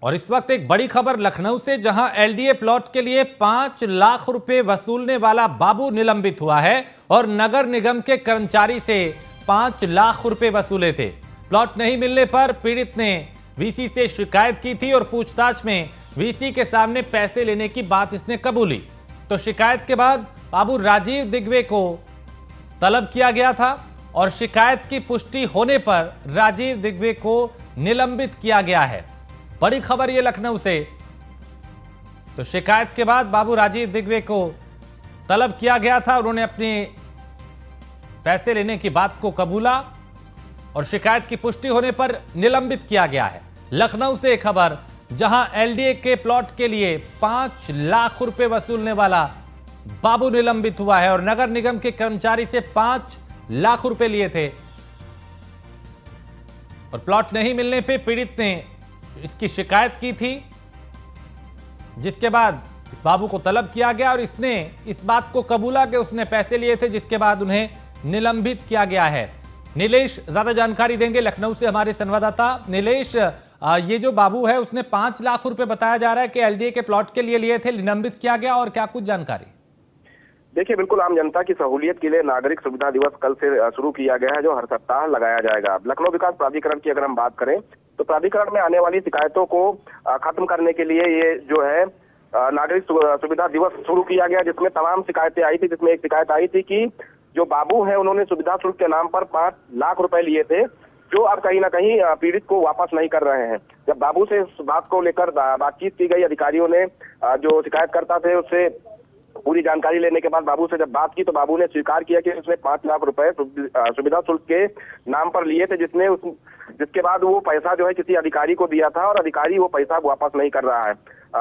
और इस वक्त एक बड़ी खबर लखनऊ से, जहां एलडीए प्लॉट के लिए 5 लाख रुपए वसूलने वाला बाबू निलंबित हुआ है और नगर निगम के कर्मचारी से 5 लाख रुपए वसूले थे। प्लॉट नहीं मिलने पर पीड़ित ने वीसी से शिकायत की थी और पूछताछ में वीसी के सामने पैसे लेने की बात इसने कबूली। तो शिकायत के बाद बाबू राजीव दिग्वे को तलब किया गया था और शिकायत की पुष्टि होने पर राजीव दिग्वे को निलंबित किया गया है। बड़ी खबर ये लखनऊ से। तो शिकायत के बाद बाबू राजीव दिग्वे को तलब किया गया था, उन्होंने अपने पैसे लेने की बात को कबूला और शिकायत की पुष्टि होने पर निलंबित किया गया है। लखनऊ से एक खबर, जहां एलडीए के प्लॉट के लिए 5 लाख रुपए वसूलने वाला बाबू निलंबित हुआ है और नगर निगम के कर्मचारी से 5 लाख रुपए लिए थे और प्लॉट नहीं मिलने पे पीड़ित ने इसकी शिकायत की थी, जिसके बाद इस बाबू को तलब किया गया और इसने इस बात को कबूला कि उसने पैसे लिए थे, जिसके बाद उन्हें निलंबित किया गया है। नीलेश ज्यादा जानकारी देंगे लखनऊ से हमारे संवाददाता। नीलेश, ये जो बाबू है उसने 5 लाख रुपए बताया जा रहा है कि एलडीए के प्लॉट के लिए थे, निलंबित किया गया, और क्या कुछ जानकारी? देखिए, बिल्कुल आम जनता की सहूलियत के लिए नागरिक सुविधा दिवस कल से शुरू किया गया है, जो हर सप्ताह लगाया जाएगा। लखनऊ विकास प्राधिकरण की अगर हम बात करें तो प्राधिकरण में आने वाली शिकायतों को खत्म करने के लिए ये जो है नागरिक सुविधा दिवस शुरू किया गया, जिसमें तमाम शिकायतें आई थी। जिसमें एक शिकायत आई थी कि जो बाबू है उन्होंने सुविधा शुल्क के नाम पर 5 लाख रुपए लिए थे, जो अब कहीं ना कहीं पीड़ित को वापस नहीं कर रहे हैं। जब बाबू से इस बात को लेकर बातचीत की गई, अधिकारियों ने जो शिकायतकर्ता थे उससे पूरी जानकारी लेने के बाद बाबू से जब बात की तो बाबू ने स्वीकार किया कि उसने 5 लाख रुपए सुविधा शुल्क के नाम पर लिए थे, जिसके बाद वो पैसा जो है किसी अधिकारी को दिया था और अधिकारी वो पैसा वापस नहीं कर रहा है।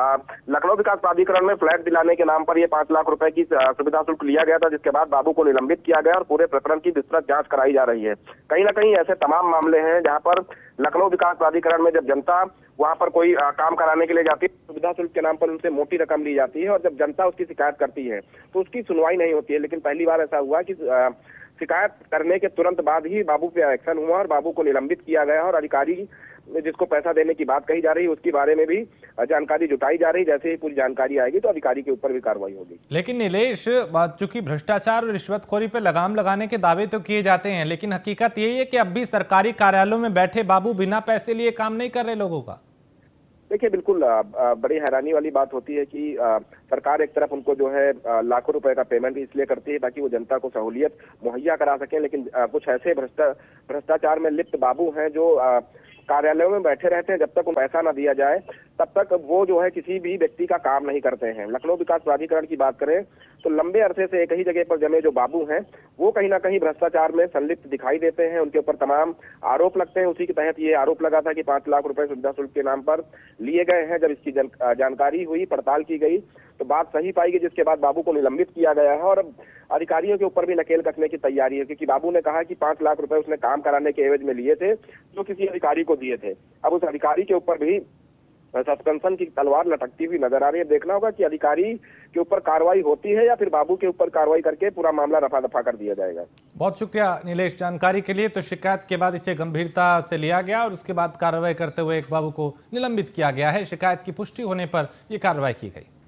लखनऊ विकास प्राधिकरण में फ्लैट दिलाने के नाम पर ये 5 लाख रुपए की सुविधा शुल्क लिया गया था, जिसके बाद बाबू को निलंबित किया गया और पूरे प्रकरण की विस्तृत जांच कराई जा रही है। कहीं ना कहीं ऐसे तमाम मामले हैं जहां पर लखनऊ विकास प्राधिकरण में जब जनता वहां पर कोई काम कराने के लिए जाती है, सुविधा शुल्क के नाम पर उनसे मोटी रकम ली जाती है और जब जनता उसकी शिकायत करती है तो उसकी सुनवाई नहीं होती है। लेकिन पहली बार ऐसा हुआ कि शिकायत करने के तुरंत बाद ही बाबू पे एक्शन हुआ और बाबू को निलंबित किया गया और अधिकारी जिसको पैसा देने की बात कही जा रही है उसके बारे में भी जानकारी जुटाई जा रही है। जैसे ही पूरी जानकारी आएगी तो अधिकारी के ऊपर भी कार्रवाई होगी। लेकिन नीलेश, चूंकि भ्रष्टाचार और रिश्वतखोरी पे लगाम लगाने के दावे तो किए जाते हैं, लेकिन हकीकत यही है कि अब भी सरकारी कार्यालयों में बैठे बाबू बिना पैसे लिए काम नहीं कर रहे लोगों का। देखिए, बिल्कुल बड़ी हैरानी वाली बात होती है कि सरकार एक तरफ उनको जो है लाखों रुपए का पेमेंट इसलिए करती है ताकि वो जनता को सहूलियत मुहैया करा सके, लेकिन कुछ ऐसे भ्रष्टाचार में लिप्त बाबू हैं जो कार्यालयों में बैठे रहते हैं। जब तक उनको पैसा ना दिया जाए तब तक वो जो है किसी भी व्यक्ति का काम नहीं करते हैं। लखनऊ विकास प्राधिकरण की बात करें तो लंबे अरसे से एक ही जगह पर जमे जो बाबू हैं वो कहीं ना कहीं भ्रष्टाचार में संलिप्त दिखाई देते हैं। उनके ऊपर तमाम आरोप लगते हैं। उसी के तहत ये आरोप लगा था कि 5 लाख रुपए सुविधा शुल्क के नाम पर लिए गए हैं। जब इसकी जानकारी हुई, पड़ताल की गई तो बात सही पाई गई, जिसके बाद बाबू को निलंबित किया गया है और अब अधिकारियों के ऊपर भी नकेल कसने की तैयारी है, क्योंकि बाबू ने कहा कि 5 लाख रुपए उसने काम कराने के एवज में लिए थे जो किसी अधिकारी को दिए थे। अब उस अधिकारी के ऊपर भी सस्पेंशन की तलवार लटकती हुई नजर आ रही है। देखना होगा कि अधिकारी के ऊपर कार्रवाई होती है या फिर बाबू के ऊपर कार्रवाई करके पूरा मामला रफा दफा कर दिया जाएगा। बहुत शुक्रिया नीलेश जानकारी के लिए। तो शिकायत के बाद इसे गंभीरता से लिया गया और उसके बाद कार्रवाई करते हुए एक बाबू को निलंबित किया गया है। शिकायत की पुष्टि होने पर यह कार्रवाई की गई।